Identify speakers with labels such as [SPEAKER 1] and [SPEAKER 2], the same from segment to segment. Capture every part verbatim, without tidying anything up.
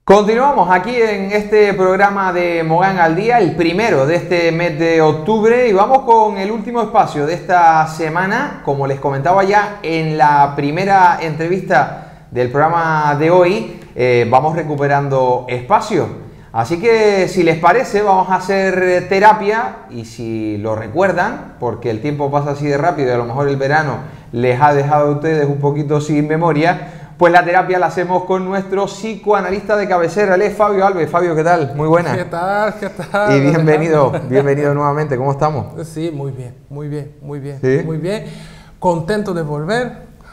[SPEAKER 1] Continuamos aquí en este programa de Mogán al Día, el primero de este mes de octubre, y vamos con el último espacio de esta semana. Como les comentaba ya en la primera entrevista del programa de hoy, eh, vamos recuperando espacio. Así que si les parece vamos a hacer terapia, y si lo recuerdan, porque el tiempo pasa así de rápido y a lo mejor el verano les ha dejado a ustedes un poquito sin memoria, pues la terapia la hacemos con nuestro psicoanalista de cabecera, él es Fabio Alves. Fabio, ¿qué tal? Muy buena.
[SPEAKER 2] ¿Qué tal? ¿Qué tal?
[SPEAKER 1] Y bienvenido, bienvenido nuevamente. ¿Cómo estamos?
[SPEAKER 2] Sí, muy bien, muy bien, muy bien,
[SPEAKER 1] ¿Sí?
[SPEAKER 2] muy bien. Contento de volver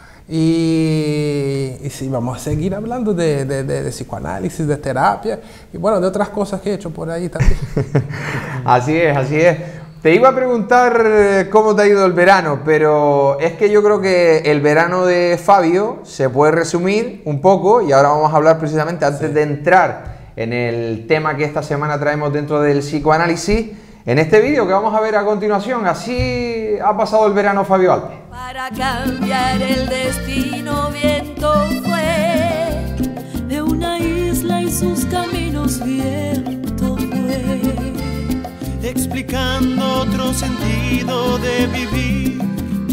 [SPEAKER 2] y, y sí, vamos a seguir hablando de, de, de, de psicoanálisis, de terapia y bueno, de otras cosas que he hecho por ahí también.
[SPEAKER 1] Así es, así es. Te iba a preguntar cómo te ha ido el verano, pero es que yo creo que el verano de Fabio se puede resumir un poco, y ahora vamos a hablar precisamente, antes sí. de entrar en el tema que esta semana traemos dentro del psicoanálisis, en este vídeo que vamos a ver a continuación. Así ha pasado el verano Fabio Alves.
[SPEAKER 3] Para cambiar el destino, viento fue de una isla y sus caminos, viento fue
[SPEAKER 4] explicando otro sentido de vivir,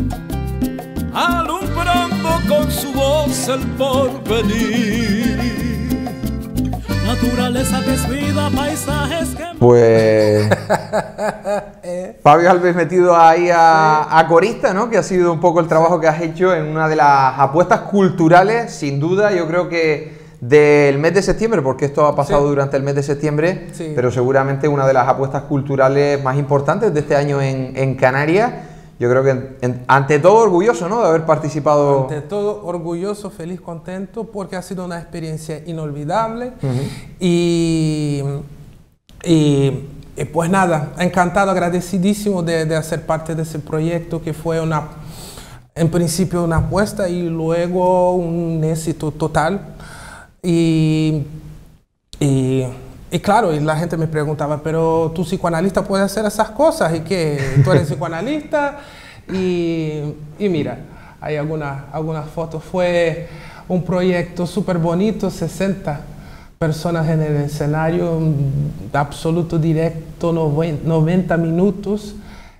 [SPEAKER 4] alumbrando con su voz el porvenir. Naturaleza que es vida, paisajes que...
[SPEAKER 1] Pues... Fabio Alves metido ahí a, a corista, ¿no? Que ha sido un poco el trabajo que has hecho en una de las apuestas culturales, sin duda, yo creo que del mes de septiembre, porque esto ha pasado sí. durante el mes de septiembre, sí. pero seguramente una de las apuestas culturales más importantes de este año en, en Canarias. Yo creo que en, en, ante todo orgulloso, ¿no?, de haber participado.
[SPEAKER 2] Ante todo orgulloso, feliz, contento, porque ha sido una experiencia inolvidable. Uh-huh. y, y, y pues nada, encantado, agradecidísimo de, de hacer parte de ese proyecto que fue una, en principio una apuesta y luego un éxito total. Y, y, y claro, y la gente me preguntaba, pero tu psicoanalista puede hacer esas cosas, y que tú eres psicoanalista, y, y mira, hay algunas algunas fotos. Fue un proyecto súper bonito, sesenta personas en el escenario, absoluto directo, noventa minutos,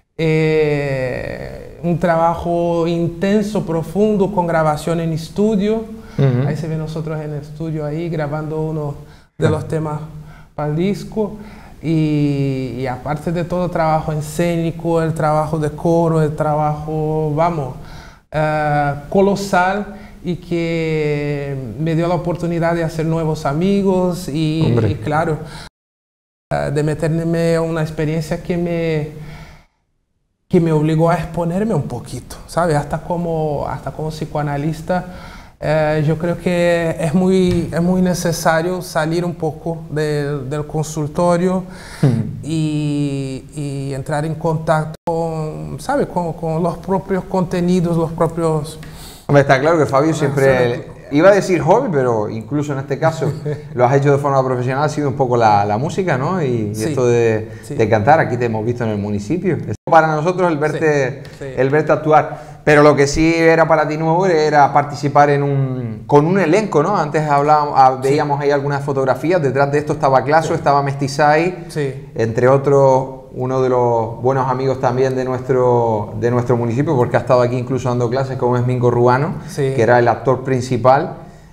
[SPEAKER 2] eh, un trabajo intenso, profundo, con grabación en estudio. Uh-huh. Ahí se ve nosotros en el estudio ahí grabando uno de los temas para el disco, y, y aparte de todo, trabajo escénico, el trabajo de coro, el trabajo, vamos, uh, colosal, y que me dio la oportunidad de hacer nuevos amigos y, y claro, uh, de meterme en una experiencia que me, que me obligó a exponerme un poquito, ¿sabes? Hasta como, hasta como psicoanalista. Eh, yo creo que es muy, es muy necesario salir un poco de, del consultorio mm. y, y entrar en contacto con, ¿sabe? Con, con los propios contenidos, los propios...
[SPEAKER 1] Hombre, está claro que Fabio siempre... Iba a decir hobby, pero incluso en este caso lo has hecho de forma profesional, ha sido un poco la, la música, ¿no? Y, sí, y esto de, sí. de cantar, aquí te hemos visto en el municipio. Es para nosotros el verte, sí, sí. el verte actuar. Pero lo que sí era para ti nuevo era participar en un, con un elenco, ¿no? Antes hablábamos, veíamos sí. ahí algunas fotografías, detrás de esto estaba Claso, sí. estaba Mestizai, sí. entre otros, uno de los buenos amigos también de nuestro, de nuestro municipio, porque ha estado aquí incluso dando clases, como es Mingo Ruano, sí. que era el actor principal.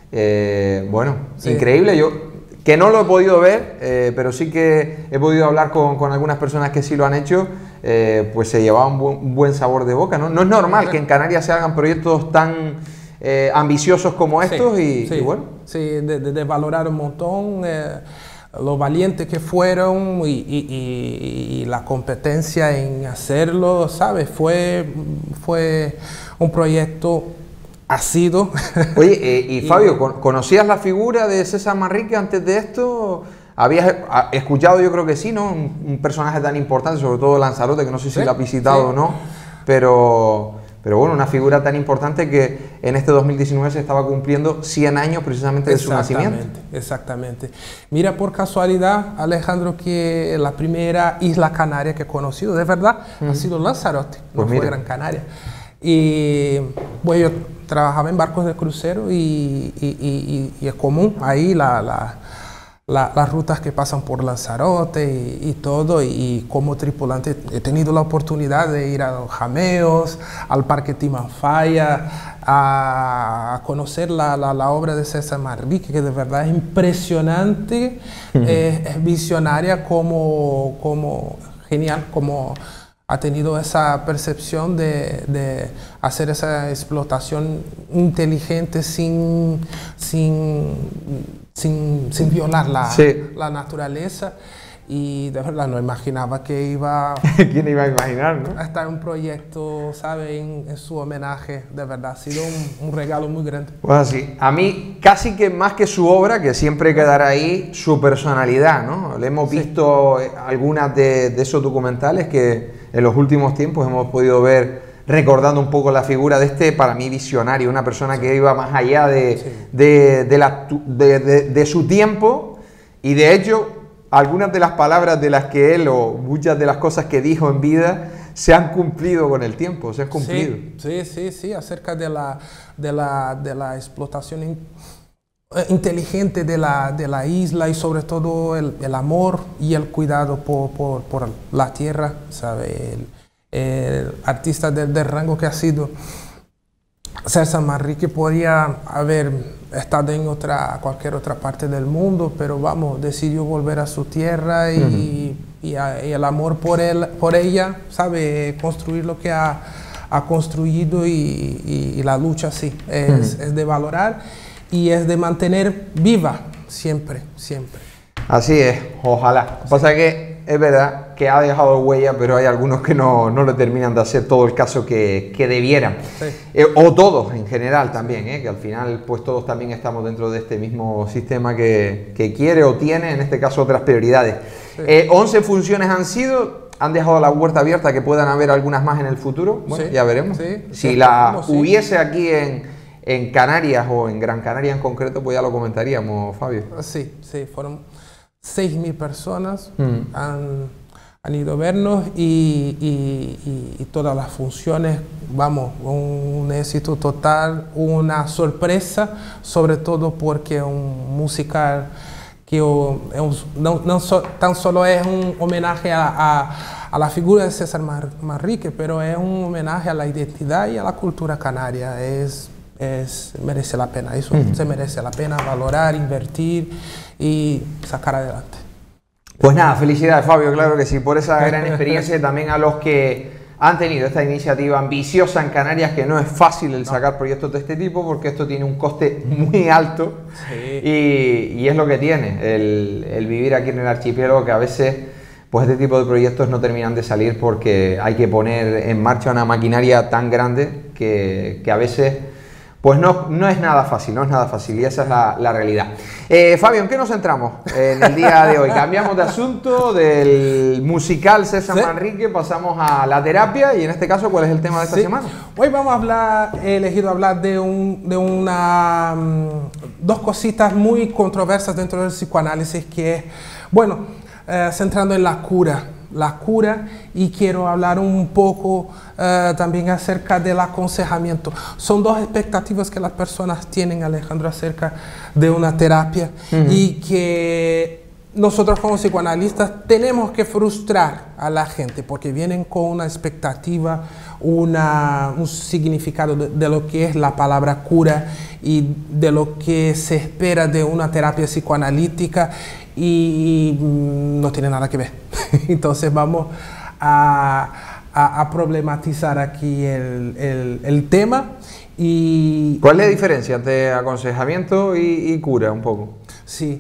[SPEAKER 1] Eh, bueno, sí. increíble. Yo que no lo he podido ver, eh, pero sí que he podido hablar con, con algunas personas que sí lo han hecho. Eh, pues se llevaba un buen, un buen sabor de boca, ¿no? No es normal que en Canarias se hagan proyectos tan eh, ambiciosos como estos, sí, y,
[SPEAKER 2] sí,
[SPEAKER 1] y bueno.
[SPEAKER 2] Sí, de, de, de valorar un montón eh, lo valientes que fueron y, y, y, y la competencia en hacerlo, ¿sabes? Fue, fue un proyecto ácido.
[SPEAKER 1] Oye, eh, y Fabio, y, ¿conocías la figura de César Manrique antes de esto? ¿Habías escuchado? Yo creo que sí, ¿no? Un, un personaje tan importante, sobre todo Lanzarote, que no sé si sí, lo ha visitado sí. o no, pero, pero bueno, una figura tan importante que en este dos mil diecinueve se estaba cumpliendo cien años precisamente de su nacimiento.
[SPEAKER 2] Exactamente. Mira, por casualidad, Alejandro, que la primera isla canaria que he conocido, de verdad, uh-huh. ha sido Lanzarote, no pues fue mira. Gran Canaria. Y bueno, yo trabajaba en barcos de crucero y, y, y, y es común ahí la... la la, las rutas que pasan por Lanzarote y, y todo, y, y como tripulante he tenido la oportunidad de ir a los jameos, al Parque Timanfaya, a, a conocer la, la, la obra de César Manrique, que de verdad es impresionante, uh-huh. eh, es visionaria, como, como genial, como ha tenido esa percepción de, de hacer esa explotación inteligente sin, sin, sin, sin violar la, sí. la naturaleza. Y de verdad no imaginaba que iba...
[SPEAKER 1] ¿Quién iba a imaginar, no?
[SPEAKER 2] A estar un proyecto, ¿sabe? En, en su homenaje. De verdad, ha sido un, un regalo muy grande.
[SPEAKER 1] Pues así, a mí casi que más que su obra, que siempre quedará ahí, su personalidad, ¿no? Le hemos sí. visto algunas de, de esos documentales que en los últimos tiempos hemos podido ver, recordando un poco la figura de este, para mí, visionario, una persona que iba más allá de, sí. de, de, la, de, de, de su tiempo, y de hecho algunas de las palabras de las que él, o muchas de las cosas que dijo en vida, se han cumplido con el tiempo, se han cumplido.
[SPEAKER 2] Sí, sí, sí, sí, acerca de la, de la, de la explotación in, eh, inteligente de la, de la isla, y sobre todo el, el amor y el cuidado por, por, por la tierra, ¿sabe? El, el artista del, del rango que ha sido César Manrique podría haber estado en otra, cualquier otra parte del mundo, pero vamos, decidió volver a su tierra y, uh-huh. y, a, y el amor por, él, por ella, sabe, construir lo que ha, ha construido, y, y, y la lucha sí, es, uh-huh. es de valorar y es de mantener viva siempre, siempre.
[SPEAKER 1] Así es, ojalá. Lo que pasa es que es verdad que ha dejado huella, pero hay algunos que no, no le terminan de hacer todo el caso que, que debieran. Sí. Eh, o todos en general también, eh, que al final pues todos también estamos dentro de este mismo sistema que, que quiere o tiene, en este caso, otras prioridades. Sí. Eh, once funciones han sido, han dejado la puerta abierta, que puedan haber algunas más en el futuro. Bueno, sí. ya veremos. Sí. Si sí. la sí. hubiese aquí en, en Canarias, o en Gran Canaria en concreto, pues ya lo comentaríamos, Fabio.
[SPEAKER 2] Sí, sí, fueron seis mil personas mm. han, han ido a vernos, y, y, y, y todas las funciones, vamos, un éxito total, una sorpresa, sobre todo porque es un musical que o, es un, no, no so, tan solo es un homenaje a, a, a la figura de César Manrique, pero es un homenaje a la identidad y a la cultura canaria. Es, es, merece la pena, eso mm. se merece la pena valorar, invertir y sacar adelante.
[SPEAKER 1] Pues nada, felicidades, Fabio, claro que sí, por esa gran experiencia, y también a los que han tenido esta iniciativa ambiciosa en Canarias, que no es fácil el sacar no. proyectos de este tipo, porque esto tiene un coste muy alto, sí. y, y es lo que tiene el, el vivir aquí en el archipiélago, que a veces pues este tipo de proyectos no terminan de salir porque hay que poner en marcha una maquinaria tan grande que, que a veces pues no, no es nada fácil, no es nada fácil, y esa es la, la realidad. Eh, Fabio, ¿en qué nos centramos en el día de hoy? Cambiamos de asunto, del musical César ¿Sí? Manrique, pasamos a la terapia, y en este caso, ¿cuál es el tema de esta sí. semana?
[SPEAKER 2] Hoy vamos a hablar, he elegido hablar de, un, de una, um, dos cositas muy controversas dentro del psicoanálisis, que es, bueno, eh, centrando en la cura. la cura, y quiero hablar un poco uh, también acerca del aconsejamiento. Son dos expectativas que las personas tienen, Alejandro, acerca de una terapia, uh-huh. y que nosotros como psicoanalistas tenemos que frustrar a la gente, porque vienen con una expectativa, una, un significado de, de lo que es la palabra cura y de lo que se espera de una terapia psicoanalítica, y no tiene nada que ver. Entonces vamos a, a, a problematizar aquí el, el, el tema. Y
[SPEAKER 1] ¿cuál es la diferencia entre aconsejamiento y, y cura, un poco?
[SPEAKER 2] Sí.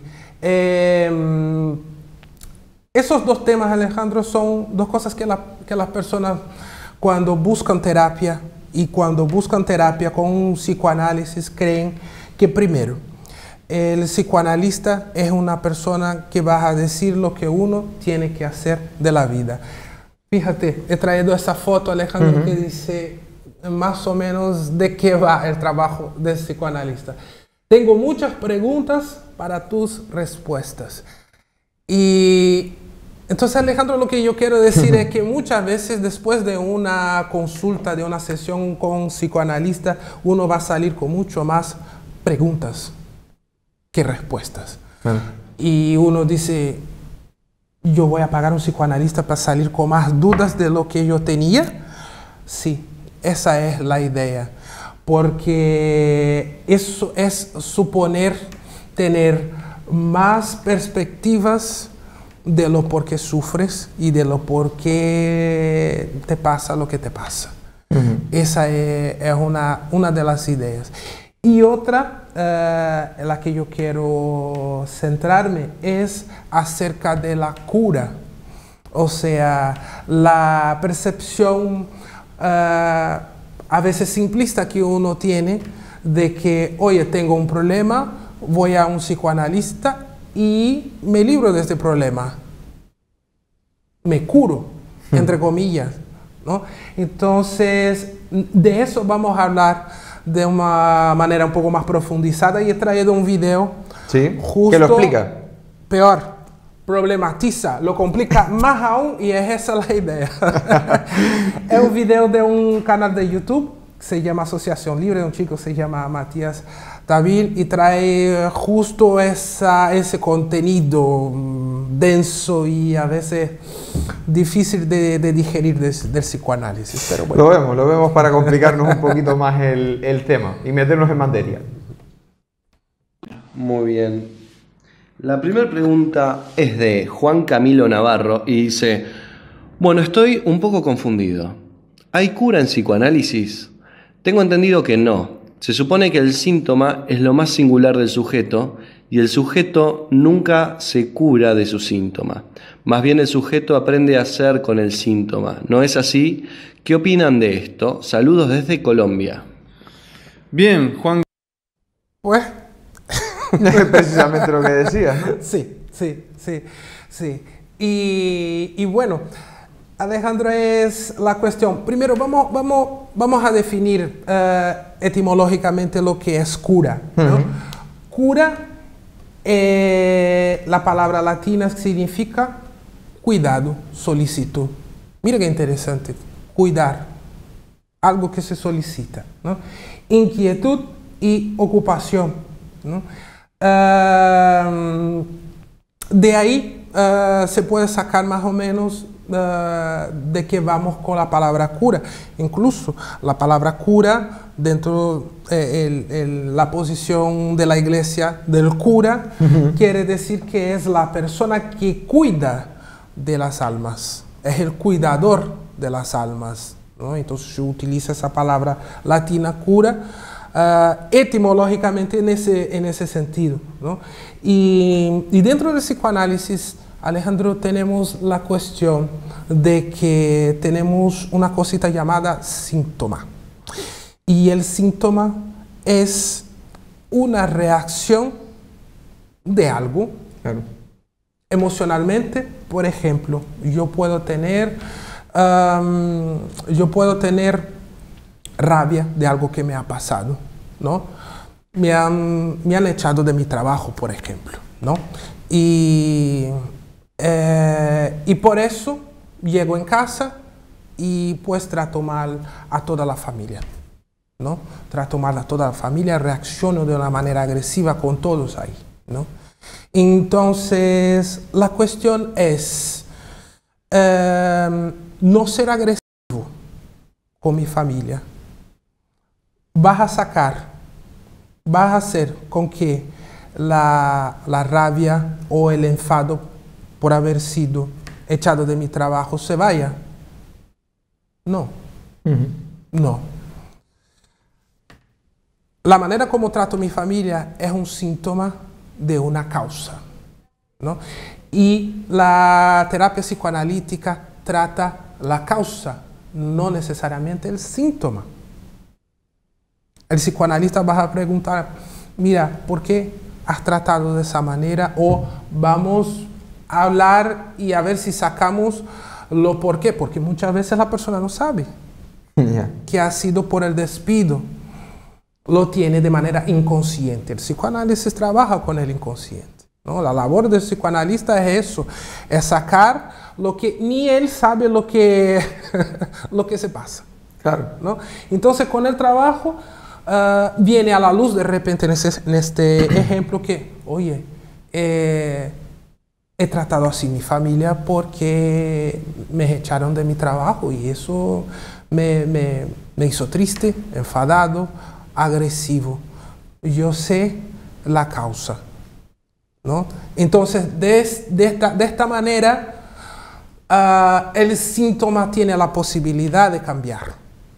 [SPEAKER 2] Eh, esos dos temas, Alejandro, son dos cosas que, la, que las personas, cuando buscan terapia y cuando buscan terapia con un psicoanálisis, creen que primero, el psicoanalista es una persona que va a decir lo que uno tiene que hacer de la vida. Fíjate, he traído esa foto, Alejandro, uh-huh. que dice más o menos de qué va el trabajo del psicoanalista. Tengo muchas preguntas para tus respuestas. Y entonces, Alejandro, lo que yo quiero decir uh-huh. es que muchas veces después de una consulta, de una sesión con un psicoanalista, uno va a salir con mucho más preguntas que respuestas. Uh-huh. y uno dice, yo voy a pagar un psicoanalista para salir con más dudas de lo que yo tenía. Sí, esa es la idea, porque eso es suponer tener más perspectivas de lo por qué sufres y de lo por qué te pasa lo que te pasa. Uh-huh. Esa es, es una, una de las ideas. Y otra, eh, en la que yo quiero centrarme, es acerca de la cura. O sea, la percepción eh, a veces simplista que uno tiene de que, oye, tengo un problema, voy a un psicoanalista y me libro de este problema. Me curo, entre comillas, ¿no? Entonces, de eso vamos a hablar de una manera un poco más profundizada y he traído un video.
[SPEAKER 1] Sí,
[SPEAKER 2] justo
[SPEAKER 1] que lo explica.
[SPEAKER 2] Peor, problematiza, lo complica más aún y es esa la idea. Es un video de un canal de YouTube que se llama Asociación Libre, de un chico que se llama Matías Tavil y trae justo esa, ese contenido denso y a veces difícil de, de digerir de, del psicoanálisis. Pero bueno.
[SPEAKER 1] Lo vemos, lo vemos para complicarnos un poquito más el, el tema y meternos en materia.
[SPEAKER 5] Muy bien. La primera pregunta es de Juan Camilo Navarro y dice, bueno, estoy un poco confundido. ¿Hay cura en psicoanálisis? Tengo entendido que no. Se supone que el síntoma es lo más singular del sujeto y el sujeto nunca se cura de su síntoma. Más bien el sujeto aprende a hacer con el síntoma. ¿No es así? ¿Qué opinan de esto? Saludos desde Colombia.
[SPEAKER 6] Bien, Juan.
[SPEAKER 2] Pues...
[SPEAKER 1] Es precisamente lo que decía, ¿no?
[SPEAKER 2] Sí, sí, sí, sí. Y, y bueno, Alejandro, es la cuestión. Primero vamos, vamos, vamos a definir uh, etimológicamente lo que es cura, ¿no? Uh-huh. Cura, eh, la palabra latina significa cuidado, solicitud. Mira qué interesante, cuidar, algo que se solicita, ¿no? Inquietud y ocupación, ¿no? Uh, de ahí uh, se puede sacar más o menos uh, de que vamos con la palabra cura. Incluso la palabra cura, dentro de eh, la posición de la iglesia del cura, uh-huh. quiere decir que es la persona que cuida de las almas, es el cuidador de las almas, ¿no? Entonces se utiliza esa palabra latina cura, Uh, etimológicamente en ese, en ese sentido, ¿no? Y, y dentro del psicoanálisis, Alejandro, tenemos la cuestión de que tenemos una cosita llamada síntoma. Y el síntoma es una reacción de algo. Claro. Emocionalmente, por ejemplo, yo puedo tener, um, yo puedo tener rabia de algo que me ha pasado, ¿no? Me han, me han echado de mi trabajo, por ejemplo, ¿no? Y, eh, y por eso llego en casa y pues trato mal a toda la familia, ¿no? Trato mal a toda la familia, reacciono de una manera agresiva con todos ahí, ¿no? Entonces, la cuestión es eh, no ser agresivo con mi familia. Vas a sacar, vas a hacer con que la, la rabia o el enfado por haber sido echado de mi trabajo se vaya. No, uh-huh. no. La manera como trato a mi familia es un síntoma de una causa, ¿no? Y la terapia psicoanalítica trata la causa, no necesariamente el síntoma. El psicoanalista va a preguntar, mira, ¿por qué has tratado de esa manera? O vamos a hablar y a ver si sacamos lo por qué. Porque muchas veces la persona no sabe yeah. que ha sido por el despido. Lo tiene de manera inconsciente. El psicoanálisis trabaja con el inconsciente, ¿no? La labor del psicoanalista es eso, es sacar lo que ni él sabe lo que, lo que se pasa. Claro. ¿No? Entonces, con el trabajo... Uh, viene a la luz de repente en, ese, en este ejemplo que, oye, eh, he tratado así mi familia porque me echaron de mi trabajo y eso me, me, me hizo triste, enfadado, agresivo. Yo sé la causa, ¿no? Entonces, de, de, esta, de esta manera, uh, el síntoma tiene la posibilidad de cambiar.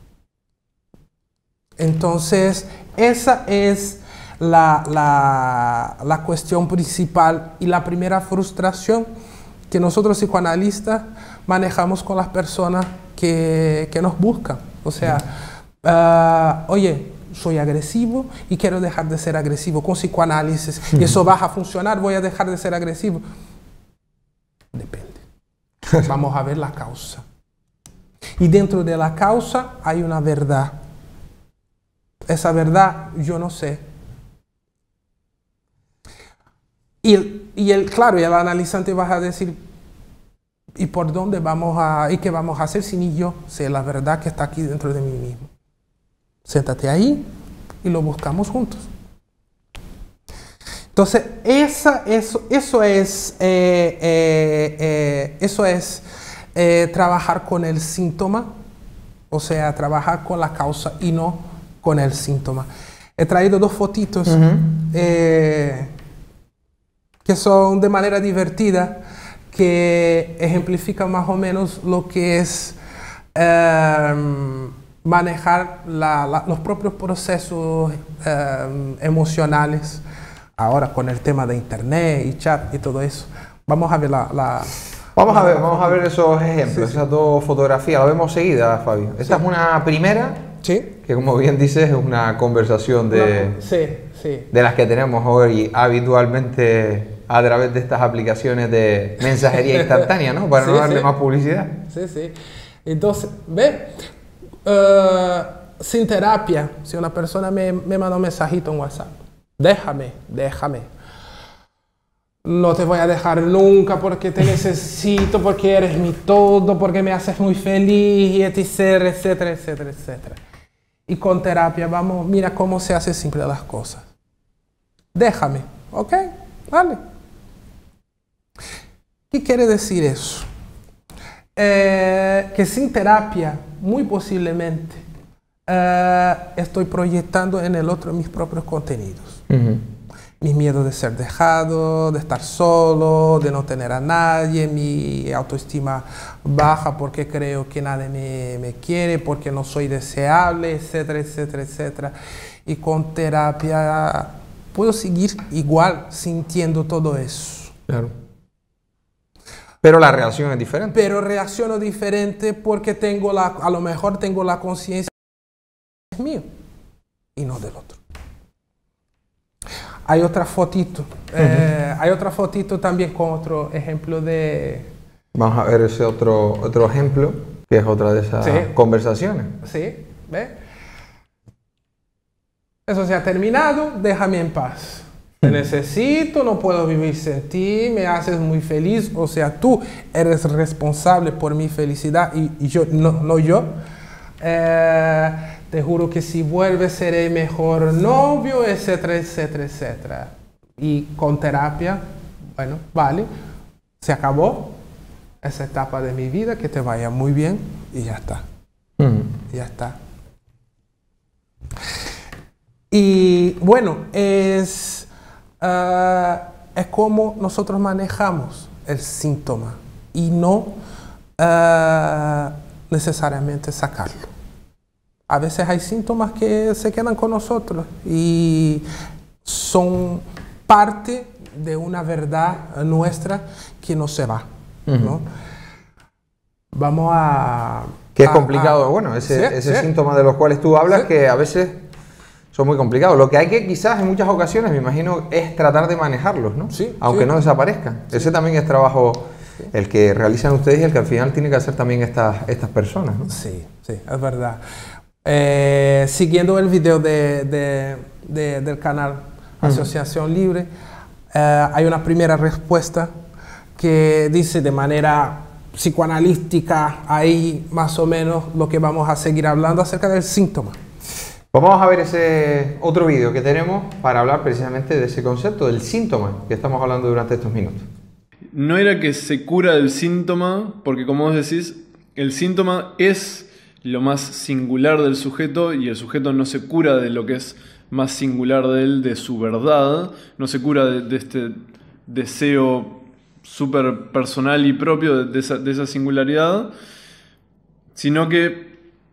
[SPEAKER 2] Entonces, esa es la, la, la cuestión principal y la primera frustración que nosotros psicoanalistas manejamos con las personas que, que nos buscan. O sea, uh, oye, soy agresivo y quiero dejar de ser agresivo con psicoanálisis. ¿Y eso va a funcionar? ¿Voy a dejar de ser agresivo? Depende. Vamos a ver la causa. Y dentro de la causa hay una verdad. Esa verdad yo no sé. Y, el, y el, claro, y el analizante va a decir, ¿y por dónde vamos a, y qué vamos a hacer si ni yo sé la verdad que está aquí dentro de mí mismo? Siéntate ahí y lo buscamos juntos. Entonces, esa, eso, eso es, eh, eh, eh, eso es eh, trabajar con el síntoma, o sea, trabajar con la causa y no con el síntoma. He traído dos fotitos uh-huh. eh, que son de manera divertida, que ejemplifican más o menos lo que es eh, manejar la, la, los propios procesos eh, emocionales, ahora con el tema de internet y chat y todo eso. Vamos a ver la... la
[SPEAKER 1] vamos, la, a ver, vamos a ver esos ejemplos, sí, sí. Esas dos fotografías. La vemos seguida, Fabio. Esta sí. es una primera,
[SPEAKER 2] sí.
[SPEAKER 1] que como bien dices es una conversación de,
[SPEAKER 2] no, sí, sí.
[SPEAKER 1] de las que tenemos hoy habitualmente a través de estas aplicaciones de mensajería instantánea, ¿no? Para sí, no darle sí. más publicidad.
[SPEAKER 2] Sí, sí. Entonces, ve... Uh, sin terapia, si una persona me, me manda un mensajito en WhatsApp, déjame, déjame. No te voy a dejar nunca porque te necesito, porque eres mi todo, porque me haces muy feliz, etcétera, etcétera, etcétera, etcétera. Y con terapia, vamos, mira cómo se hace simple las cosas. Déjame, ¿ok? Vale. ¿Qué quiere decir eso? Eh, que sin terapia, muy posiblemente, eh, estoy proyectando en el otro mis propios contenidos. Uh-huh. Mis miedos de ser dejado, de estar solo, de no tener a nadie, mi autoestima baja porque creo que nadie me, me quiere, porque no soy deseable, etcétera, etcétera, etcétera. Y con terapia puedo seguir igual sintiendo todo eso.
[SPEAKER 1] Claro. Pero la reacción es diferente.
[SPEAKER 2] Pero reacciono diferente porque tengo la, a lo mejor tengo la conciencia que es mío y no del otro. Hay otra fotito. Uh-huh. eh, hay otra fotito también con otro ejemplo de...
[SPEAKER 1] Vamos a ver ese otro, otro ejemplo, que es otra de esas sí. conversaciones.
[SPEAKER 2] Sí, ¿ve? Eso se ha terminado, déjame en paz. Te necesito, no puedo vivir sin ti, me haces muy feliz, o sea, tú eres responsable por mi felicidad y, y yo, no, no yo. Eh, te juro que si vuelves seré mejor novio, etcétera, etcétera, etcétera. Y con terapia, bueno, vale, se acabó esa etapa de mi vida, que te vaya muy bien y ya está. Mm. Ya está. Y bueno, es... Uh, es como nosotros manejamos el síntoma y no uh, necesariamente sacarlo. A veces hay síntomas que se quedan con nosotros y son parte de una verdad nuestra que no se va, uh-huh. ¿no? Vamos a...
[SPEAKER 1] Que es a, complicado, a, bueno, ese, sí, ese sí. síntoma de los cuales tú hablas, sí. que a veces... son muy complicados. Lo que hay que quizás en muchas ocasiones, me imagino, es tratar de manejarlos, ¿no?
[SPEAKER 2] Sí,
[SPEAKER 1] aunque
[SPEAKER 2] sí.
[SPEAKER 1] no desaparezcan. Sí. Ese también es trabajo sí. el que realizan ustedes y el que al final tienen que hacer también estas, estas personas, ¿no?
[SPEAKER 2] Sí, sí, es verdad. Eh, siguiendo el video de, de, de, del canal Asociación uh-huh. Libre, eh, hay una primera respuesta que dice de manera psicoanalítica, ahí más o menos lo que vamos a seguir hablando acerca del síntoma.
[SPEAKER 1] Pues vamos a ver ese otro vídeo que tenemos para hablar precisamente de ese concepto, del síntoma que estamos hablando durante estos minutos.
[SPEAKER 6] No era que se cura del síntoma, porque como vos decís, el síntoma es lo más singular del sujeto y el sujeto no se cura de lo que es más singular de él, de su verdad, no se cura de, de este deseo súper personal y propio de, de, esa, de esa singularidad, sino que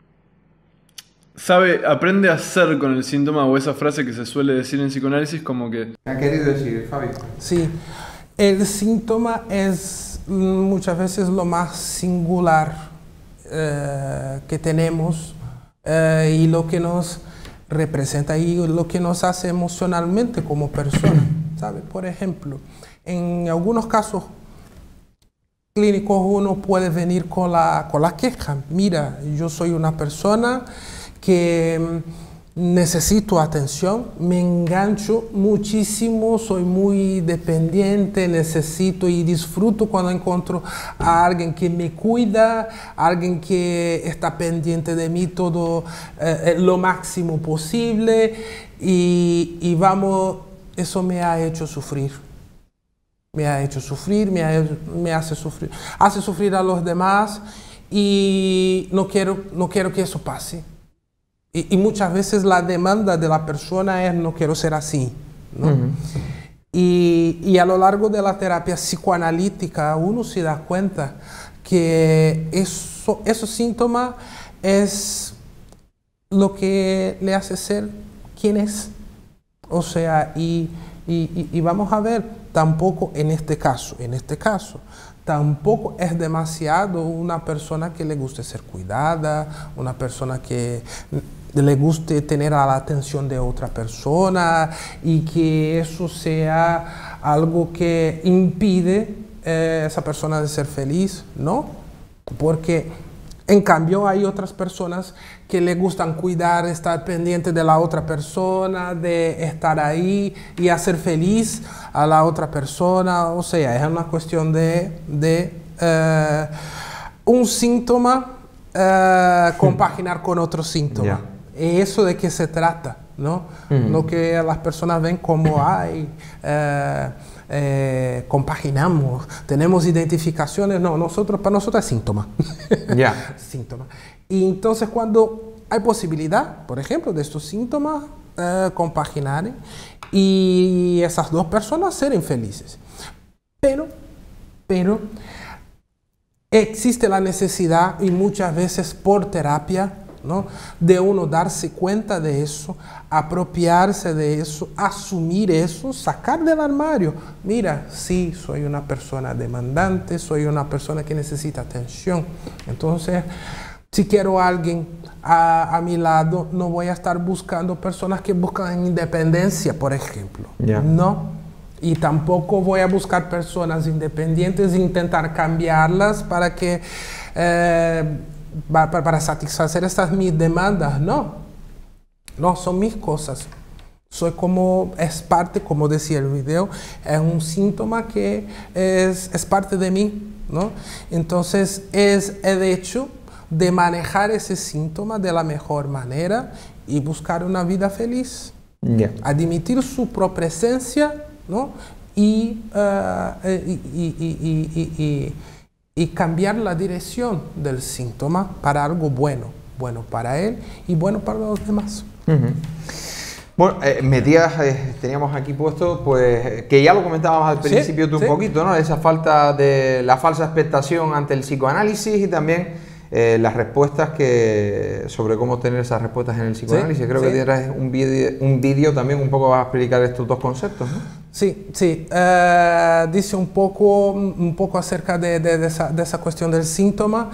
[SPEAKER 6] sabe, aprende a ser con el síntoma, o esa frase que se suele decir en psicoanálisis como que...
[SPEAKER 1] ¿Qué ha querido decir, Fabio?
[SPEAKER 2] Sí, el síntoma es muchas veces lo más singular eh, que tenemos eh, y lo que nos representa y lo que nos hace emocionalmente como persona, ¿sabe? Por ejemplo, en algunos casos clínicos uno puede venir con la, con la queja. Mira, yo soy una persona que necesito atención, me engancho muchísimo, soy muy dependiente, necesito y disfruto cuando encuentro a alguien que me cuida, alguien que está pendiente de mí todo eh, lo máximo posible y, y vamos, eso me ha hecho sufrir. Me ha hecho sufrir, me, ha, me hace sufrir, hace sufrir a los demás y no quiero, no quiero que eso pase. Y, y muchas veces la demanda de la persona es no quiero ser así, ¿no? Uh-huh. y, y a lo largo de la terapia psicoanalítica uno se da cuenta que eso, esos síntomas es lo que le hace ser quien es. O sea, y, y, y vamos a ver, tampoco en este caso, en este caso, tampoco es demasiado una persona que le guste ser cuidada, una persona que le guste tener la atención de otra persona y que eso sea algo que impide eh, esa persona de ser feliz, ¿no? Porque en cambio hay otras personas que le gustan cuidar, estar pendiente de la otra persona, de estar ahí y hacer feliz a la otra persona. O sea, es una cuestión de, de eh, un síntoma eh, compaginar con otro síntoma. Yeah. Eso de qué se trata, ¿no? Mm. Lo que las personas ven como, ay, eh, eh, compaginamos, tenemos identificaciones. No, nosotros, para nosotros es síntoma.
[SPEAKER 1] Yeah.
[SPEAKER 2] Síntoma. Y entonces cuando hay posibilidad, por ejemplo, de estos síntomas eh, compaginar y esas dos personas ser felices. Pero, pero, existe la necesidad y muchas veces por terapia, ¿no?, de uno darse cuenta de eso, apropiarse de eso, asumir eso, sacar del armario. Mira, sí, soy una persona demandante, soy una persona que necesita atención. Entonces, si quiero a alguien a, a mi lado, no voy a estar buscando personas que buscan independencia, por ejemplo. Yeah. No. Y tampoco voy a buscar personas independientes e intentar cambiarlas para que... Eh, Para, para satisfacer estas mis demandas. No, no son mis cosas. Soy como, es parte, como decía el video, es un síntoma que es, es parte de mí, ¿no? Entonces es el hecho de manejar ese síntoma de la mejor manera y buscar una vida feliz. Yeah. Admitir su propia esencia, ¿no? Y, uh, y, y, y, y, y, y y cambiar la dirección del síntoma para algo bueno, bueno para él y bueno para los demás.
[SPEAKER 1] Uh-huh. Bueno, eh, metías, eh, teníamos aquí puesto, pues, que ya lo comentábamos al principio, sí, tú, sí, un poquito, ¿no? Esa falta de, la falsa expectación ante el psicoanálisis y también eh, las respuestas que, sobre cómo tener esas respuestas en el psicoanálisis. Sí, creo sí. que tienes un vídeo un vídeo también un poco, vas a explicar estos dos conceptos, ¿no?
[SPEAKER 2] Sí, sí, uh, dice un poco, un poco acerca de, de, de, esa, de esa cuestión del síntoma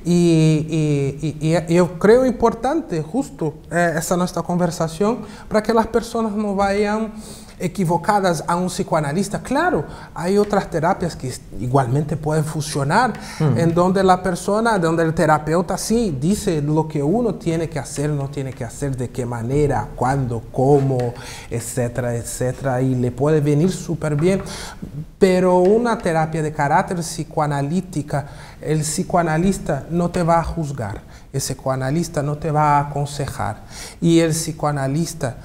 [SPEAKER 2] y, y, y, y yo creo importante justo eh, esta nuestra conversación para que las personas no vayan equivocadas a un psicoanalista. Claro, hay otras terapias que igualmente pueden funcionar, mm. en donde la persona, donde el terapeuta sí dice lo que uno tiene que hacer, no tiene que hacer, de qué manera, cuándo, cómo, etcétera, etcétera, y le puede venir súper bien. Pero una terapia de carácter psicoanalítica, el psicoanalista no te va a juzgar, el psicoanalista no te va a aconsejar, y el psicoanalista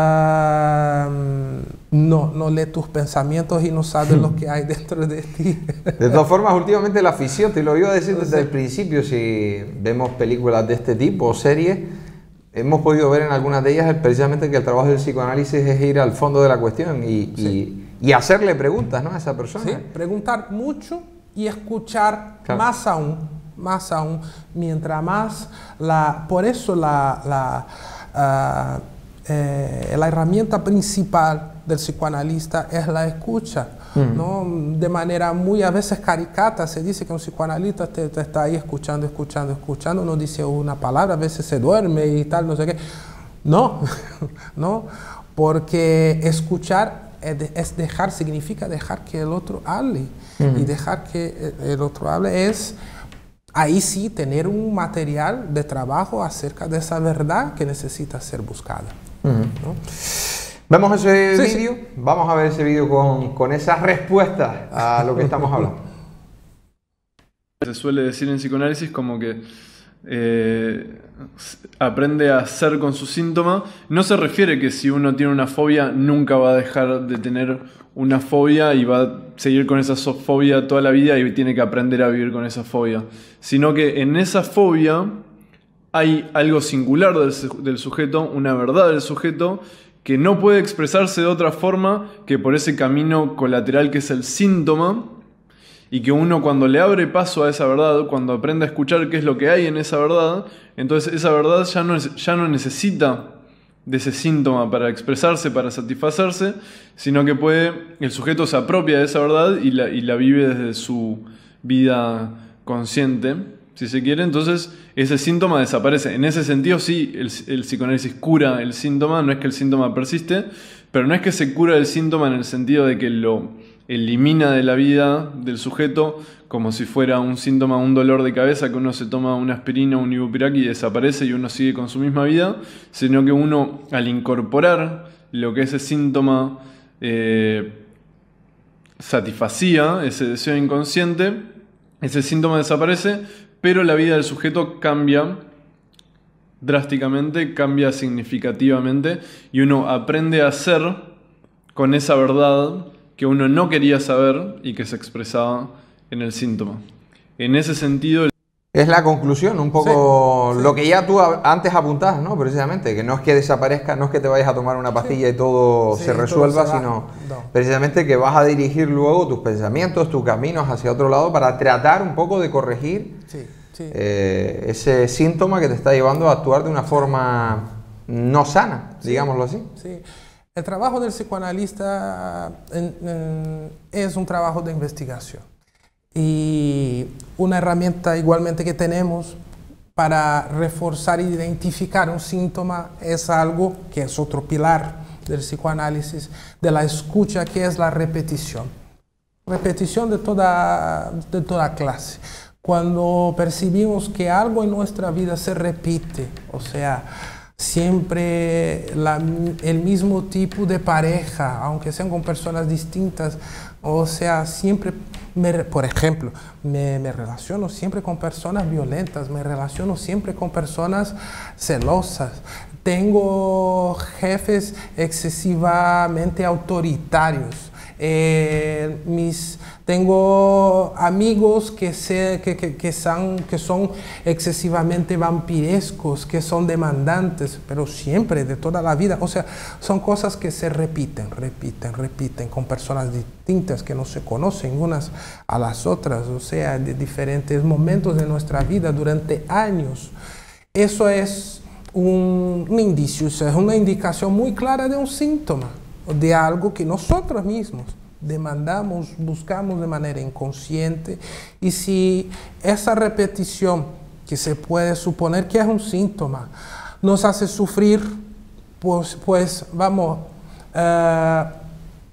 [SPEAKER 2] uh, no, no lee tus pensamientos y no sabe lo que hay dentro de ti.
[SPEAKER 1] De todas formas, últimamente la ficción, te lo iba a decir desde el principio, si vemos películas de este tipo o series, hemos podido ver en algunas de ellas precisamente que el trabajo del psicoanálisis es ir al fondo de la cuestión y, sí. y, y hacerle preguntas, ¿no?, a esa persona.
[SPEAKER 2] Sí, preguntar mucho y escuchar, claro, más aún, más aún, mientras más, la, por eso la, la, uh, eh, la herramienta principal del psicoanalista es la escucha, mm. ¿no? De manera muy a veces caricata se dice que un psicoanalista te, te está ahí escuchando, escuchando, escuchando, no dice una palabra, a veces se duerme y tal, no sé qué. No, no, porque escuchar es dejar, significa dejar que el otro hable. Uh-huh. Y dejar que el otro hable es, ahí sí, tener un material de trabajo acerca de esa verdad que necesita ser buscada. Uh-huh. ¿No?
[SPEAKER 1] ¿Vemos ese
[SPEAKER 2] sí,
[SPEAKER 1] vídeo?
[SPEAKER 2] Sí.
[SPEAKER 1] Vamos a ver ese vídeo con, con esas respuestas a lo que estamos hablando.
[SPEAKER 6] Se suele decir en psicoanálisis como que eh, aprende a ser con su síntoma. No se refiere que si uno tiene una fobia nunca va a dejar de tener una fobia y va a seguir con esa fobia toda la vida y tiene que aprender a vivir con esa fobia, sino que en esa fobia hay algo singular del, del sujeto, una verdad del sujeto que no puede expresarse de otra forma que por ese camino colateral que es el síntoma, y que uno cuando le abre paso a esa verdad, cuando aprende a escuchar qué es lo que hay en esa verdad, entonces esa verdad ya no, ya no necesita de ese síntoma para expresarse, para satisfacerse, sino que puede, el sujeto se apropia de esa verdad y la, y la vive desde su vida consciente, si se quiere. Entonces ese síntoma desaparece. En ese sentido sí, el, el psicoanálisis cura el síntoma, no es que el síntoma persiste, pero no es que se cura el síntoma en el sentido de que lo elimina de la vida del sujeto como si fuera un síntoma, un dolor de cabeza, que uno se toma una aspirina, un ibuprirac y desaparece y uno sigue con su misma vida, sino que uno, al incorporar lo que ese síntoma eh, satisfacía, ese deseo inconsciente, ese síntoma desaparece, pero la vida del sujeto cambia drásticamente, cambia significativamente, y uno aprende a ser con esa verdad que uno no quería saber y que se expresaba en el síntoma. En ese sentido...
[SPEAKER 1] Es la conclusión, un poco, sí, lo sí. que ya tú antes apuntabas, ¿no? Precisamente, que no es que desaparezca, no es que te vayas a tomar una pastilla sí. y todo sí, se resuelva, todo se sino no. precisamente que vas a dirigir luego tus pensamientos, tus caminos hacia otro lado para tratar un poco de corregir sí, sí. Eh, ese síntoma que te está llevando a actuar de una forma no sana, sí, digámoslo así.
[SPEAKER 2] Sí. El trabajo del psicoanalista en, en, es un trabajo de investigación. Y una herramienta igualmente que tenemos para reforzar e identificar un síntoma es algo que es otro pilar del psicoanálisis, de la escucha, que es la repetición. Repetición de toda, de toda clase. Cuando percibimos que algo en nuestra vida se repite, o sea, siempre la, el mismo tipo de pareja, aunque sean con personas distintas, o sea, siempre, me, por ejemplo, me, me relaciono siempre con personas violentas, me relaciono siempre con personas celosas, tengo jefes excesivamente autoritarios, eh, mis, tengo amigos que, se, que, que, que, son, que son excesivamente vampirescos, que son demandantes, pero siempre, de toda la vida. O sea, son cosas que se repiten, repiten, repiten, con personas distintas que no se conocen unas a las otras, o sea, de diferentes momentos de nuestra vida durante años. Eso es un, un indicio, es una indicación muy clara de un síntoma, de algo que nosotros mismos demandamos, buscamos de manera inconsciente, y si esa repetición, que se puede suponer que es un síntoma, nos hace sufrir, pues, pues vamos, uh,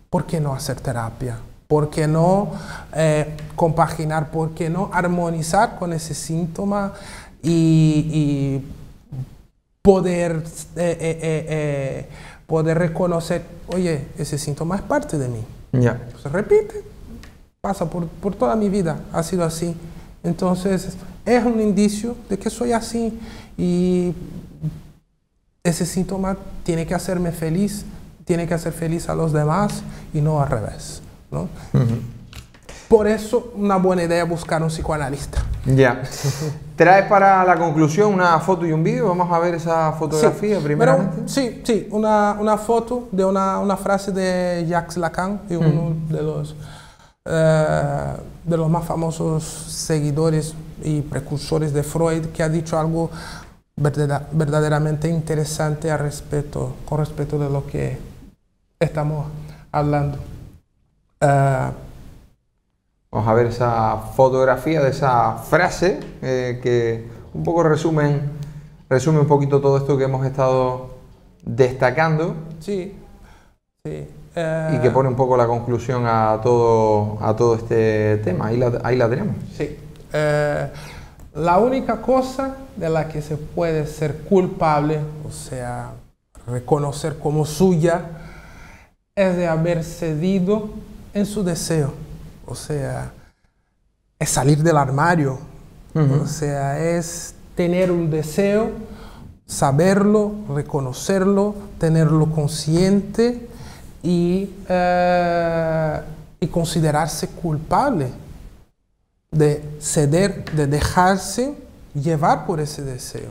[SPEAKER 2] ¿por qué no hacer terapia? ¿Por qué no eh, compaginar? ¿Por qué no armonizar con ese síntoma y, y poder, eh, eh, eh, eh, poder reconocer, oye, ese síntoma es parte de mí?
[SPEAKER 1] Yeah.
[SPEAKER 2] Se repite, pasa por, por toda mi vida, ha sido así. Entonces, es un indicio de que soy así y ese síntoma tiene que hacerme feliz, tiene que hacer feliz a los demás y no al revés, ¿no? Uh-huh. Por eso, una buena idea es buscar un psicoanalista.
[SPEAKER 1] Ya. Yeah. ¿Traes para la conclusión una foto y un vídeo? Vamos a ver esa fotografía
[SPEAKER 2] sí,
[SPEAKER 1] primeramente.
[SPEAKER 2] Pero, sí, sí, una, una foto de una, una frase de Jacques Lacan, y uno uh-huh. de los Uh, de los más famosos seguidores y precursores de Freud, que ha dicho algo verdad, verdaderamente interesante al respecto, con respecto de lo que estamos hablando. Uh,
[SPEAKER 1] Vamos a ver esa fotografía de esa frase eh, que un poco resumen, resume un poquito todo esto que hemos estado destacando.
[SPEAKER 2] Sí, sí.
[SPEAKER 1] Y que pone un poco la conclusión a todo, a todo este tema. Ahí la, ahí la tenemos.
[SPEAKER 2] Sí. Eh, la única cosa de la que se puede ser culpable, o sea, reconocer como suya, es de haber cedido en su deseo. O sea, es salir del armario. Uh-huh. O sea, es tener un deseo, saberlo, reconocerlo, tenerlo consciente, Y, uh, y considerarse culpable de ceder, de dejarse llevar por ese deseo.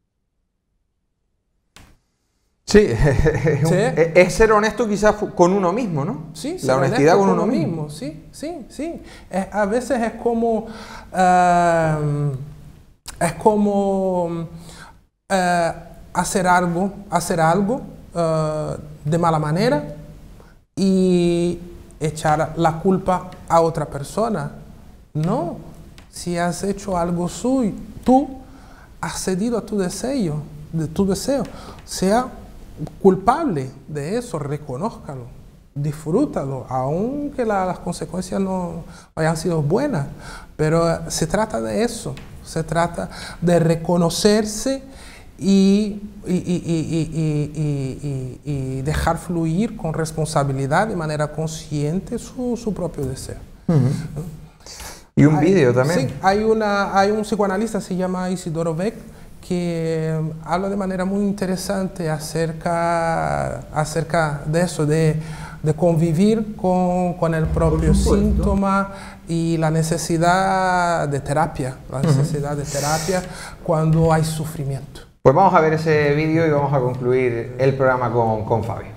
[SPEAKER 1] Sí, ¿Sí? Es ser honesto quizás con uno mismo, ¿no?
[SPEAKER 2] Sí,
[SPEAKER 1] la honestidad con uno mismo.
[SPEAKER 2] mismo. Sí, sí, sí. Es, a veces es como, uh, es como uh, hacer algo, hacer algo uh, de mala manera y echar la culpa a otra persona. No, si has hecho algo suyo, tú has cedido a tu deseo, de tu deseo. Sea culpable de eso, reconózcalo, disfrútalo, aunque la, las consecuencias no hayan sido buenas. Pero se trata de eso, se trata de reconocerse Y, y, y, y, y, y, y dejar fluir con responsabilidad, de manera consciente, su, su propio deseo.
[SPEAKER 1] Uh-huh. Y un vídeo también.
[SPEAKER 2] Sí, hay, una, hay un psicoanalista, se llama Isidoro Beck, que habla de manera muy interesante acerca, acerca de eso, de, de convivir con, con el propio síntoma y la necesidad de terapia, la necesidad uh-huh. de terapia cuando hay sufrimiento.
[SPEAKER 1] Pues vamos a ver ese vídeo y vamos a concluir el programa con, con Fabio.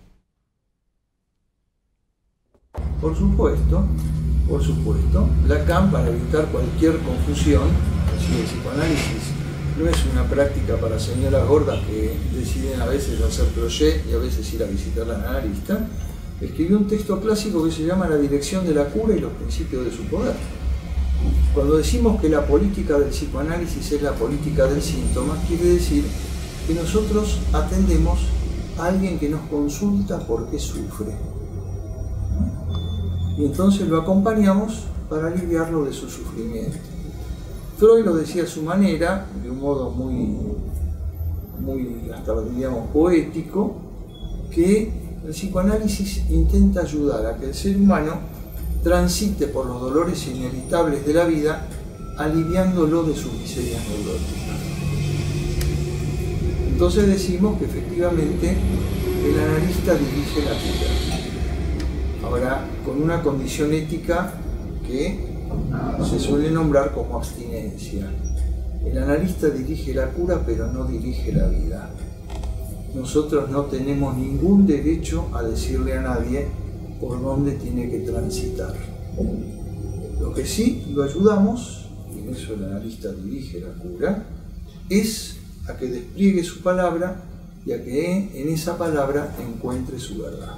[SPEAKER 7] Por supuesto, por supuesto, Lacan, para evitar cualquier confusión, si el psicoanálisis no es una práctica para señoras gordas que deciden a veces hacer crochet y a veces ir a visitar al analista, escribió un texto clásico que se llama La dirección de la cura y los principios de su poder. Cuando decimos que la política del psicoanálisis es la política del síntoma, quiere decir que nosotros atendemos a alguien que nos consulta por qué sufre. Y entonces lo acompañamos para aliviarlo de su sufrimiento. Freud lo decía a su manera, de un modo muy, muy hasta diríamos poético, que el psicoanálisis intenta ayudar a que el ser humano transite por los dolores inevitables de la vida, aliviándolo de sus miserias neuróticas. Entonces decimos que efectivamente el analista dirige la cura. Ahora, con una condición ética que se suele nombrar como abstinencia. El analista dirige la cura, pero no dirige la vida. Nosotros no tenemos ningún derecho a decirle a nadie por dónde tiene que transitar. Lo que sí lo ayudamos, y en eso el analista dirige la cura, es a que despliegue su palabra y a que en esa palabra encuentre su verdad.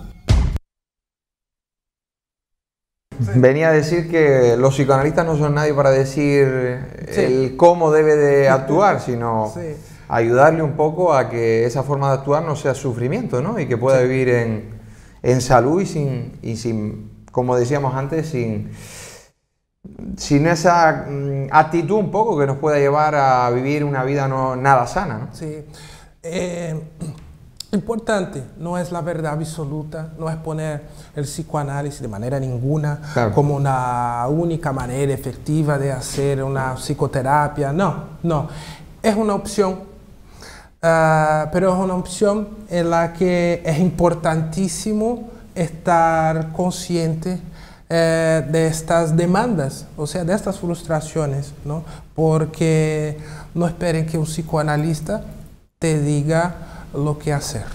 [SPEAKER 1] Venía a decir que los psicoanalistas no son nadie para decir sí. el cómo debe de actuar, sino sí. ayudarle un poco a que esa forma de actuar no sea sufrimiento, ¿no? Y que pueda sí. vivir en, en salud y sin, y sin, como decíamos antes, sin, sin esa mm, actitud un poco que nos pueda llevar a vivir una vida no nada sana, ¿no?
[SPEAKER 2] Sí. Eh, importante, no es la verdad absoluta, no es poner el psicoanálisis de manera ninguna claro. como una única manera efectiva de hacer una psicoterapia, no, no, es una opción, uh, pero es una opción en la que es importantísimo estar consciente eh, de estas demandas, o sea, de estas frustraciones, ¿no? Porque no esperen que un psicoanalista te diga lo que hacer.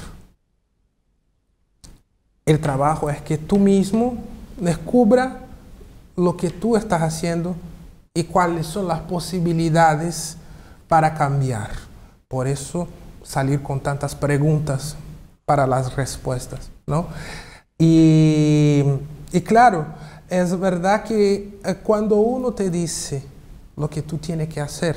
[SPEAKER 2] El trabajo es que tú mismo descubra lo que tú estás haciendo y cuáles son las posibilidades para cambiar. Por eso salir con tantas preguntas para las respuestas, ¿no? Y, y claro, es verdad que cuando uno te dice lo que tú tienes que hacer,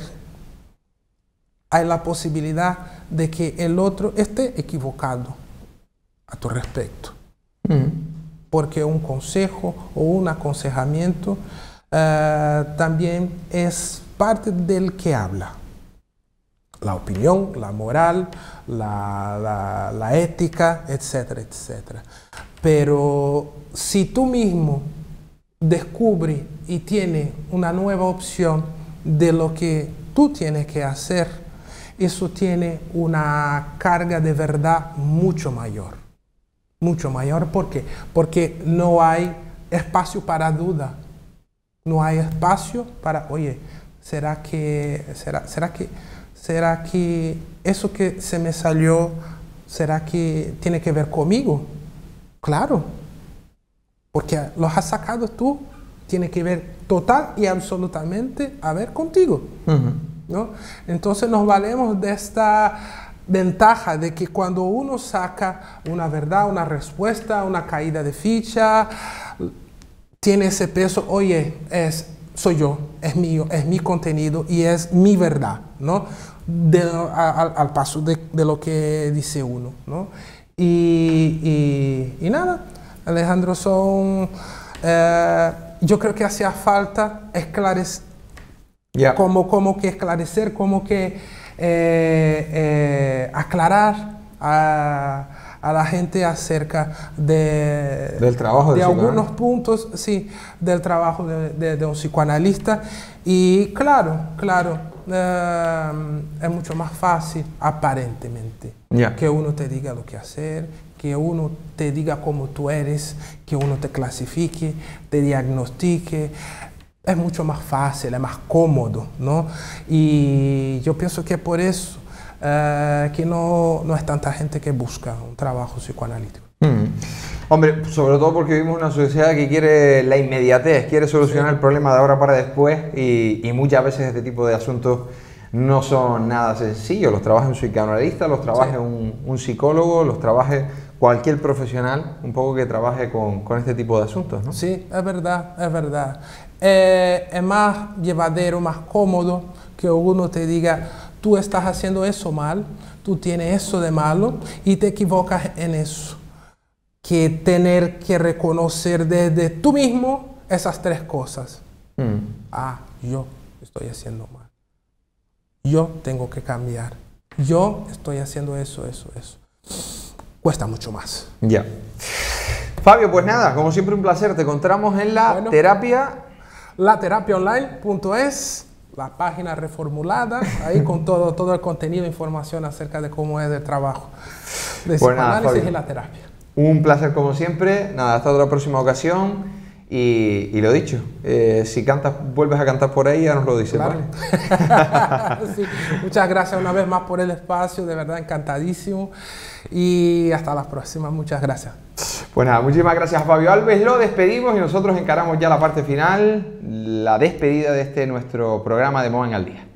[SPEAKER 2] hay la posibilidad de que el otro esté equivocado a tu respecto. Mm. Porque un consejo o un aconsejamiento uh, también es parte del que habla. La opinión, la moral, la, la, la ética, etcétera, etcétera. Pero si tú mismo descubres y tienes una nueva opción de lo que tú tienes que hacer, eso tiene una carga de verdad mucho mayor. Mucho mayor, ¿por qué? Porque no hay espacio para duda. No hay espacio para, oye, ¿será que, será, será que, será que eso que se me salió, será que tiene que ver conmigo? Claro, porque lo has sacado tú, tiene que ver total y absolutamente a ver contigo. Uh-huh. ¿No? Entonces nos valemos de esta ventaja de que cuando uno saca una verdad, una respuesta, una caída de ficha, tiene ese peso, oye, es, soy yo, es mío, es mi contenido y es mi verdad, ¿no? De, a, a, al paso de, de lo que dice uno, ¿no? Y, y, y nada, Alejandro, son, eh, yo creo que hacía falta esclarecer, Yeah. Como, como que esclarecer, como que eh, eh, aclarar a, a la gente acerca de,
[SPEAKER 1] del trabajo
[SPEAKER 2] de algunos puntos, sí, del trabajo de, de, de un psicoanalista. Y claro, claro, eh, es mucho más fácil, aparentemente, yeah. que uno te diga lo que hacer, que uno te diga cómo tú eres, que uno te clasifique, te diagnostique. Es mucho más fácil, es más cómodo, ¿no? Y yo pienso que por eso eh, que no, no es tanta gente que busca un trabajo psicoanalítico.
[SPEAKER 1] Mm. Hombre, sobre todo porque vivimos una sociedad que quiere la inmediatez, quiere solucionar sí. el problema de ahora para después y, y muchas veces este tipo de asuntos no son nada sencillos. Los trabaja un psicoanalista, los trabaja sí. un, un psicólogo, los trabaje cualquier profesional un poco que trabaje con, con este tipo de asuntos, ¿no?
[SPEAKER 2] Sí, es verdad, es verdad. Eh, es más llevadero, más cómodo que uno te diga, tú estás haciendo eso mal, tú tienes eso de malo y te equivocas en eso. Que tener que reconocer desde tú mismo esas tres cosas. Mm. Ah, yo estoy haciendo mal. Yo tengo que cambiar. Yo estoy haciendo eso, eso, eso. Cuesta mucho más.
[SPEAKER 1] Ya. Fabio, pues nada, como siempre un placer. Te encontramos en la bueno, terapia...
[SPEAKER 2] la terapia online punto es, la página reformulada, ahí con todo, todo el contenido e información acerca de cómo es el trabajo de psicoanálisis pues y la terapia.
[SPEAKER 1] Un placer como siempre. Nada, hasta otra próxima ocasión. Y, y lo dicho, eh, si cantas, vuelves a cantar por ahí, ya nos lo dices,
[SPEAKER 2] claro. ¿Vale? Sí, muchas gracias una vez más por el espacio, de verdad encantadísimo. Y hasta la próxima, muchas gracias.
[SPEAKER 1] Pues nada, muchísimas gracias a Fabio Alves, lo despedimos y nosotros encaramos ya la parte final, la despedida de este nuestro programa de Moan al Día.